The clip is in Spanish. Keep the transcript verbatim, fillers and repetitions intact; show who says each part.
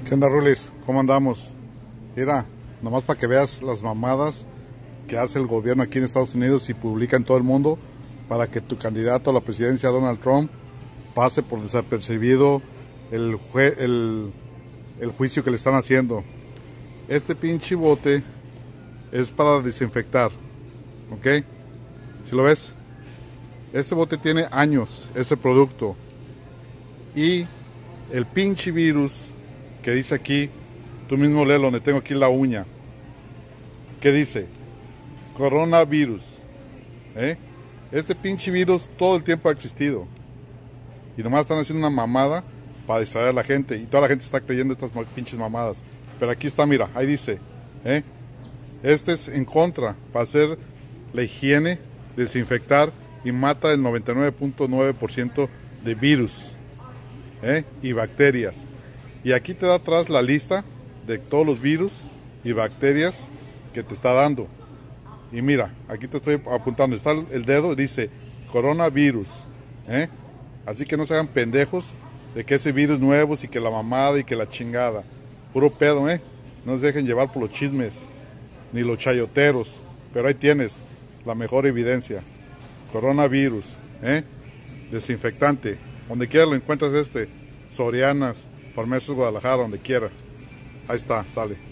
Speaker 1: ¿Qué onda, Rulis? ¿Cómo andamos? Mira, nomás para que veas las mamadas que hace el gobierno aquí en Estados Unidos y publica en todo el mundo para que tu candidato a la presidencia, Donald Trump, pase por desapercibido el, jue el, el juicio que le están haciendo. Este pinche bote es para desinfectar, ¿ok? ¿Sí lo ves? Este bote tiene años, este producto. Y el pinche virus que dice aquí, tú mismo léelo, donde tengo aquí la uña. ¿Qué dice? Coronavirus. ¿Eh? Este pinche virus todo el tiempo ha existido. Y nomás están haciendo una mamada para distraer a la gente. Y toda la gente está creyendo estas pinches mamadas. Pero aquí está, mira, ahí dice. ¿eh? Este es en contra, para hacer la higiene, desinfectar y mata el noventa y nueve punto nueve por ciento de virus ¿eh? y bacterias. Y aquí te da atrás la lista de todos los virus y bacterias que te está dando. Y mira, aquí te estoy apuntando, está el dedo, dice coronavirus. ¿eh? Así que no se hagan pendejos de que ese virus nuevo y que la mamada y que la chingada. Puro pedo, ¿eh? No se dejen llevar por los chismes, ni los chayoteros. Pero ahí tienes la mejor evidencia. Coronavirus, ¿eh? Desinfectante. Donde quiera lo encuentras este. Sorianas, Farmacias Guadalajara, donde quiera. Ahí está, sale.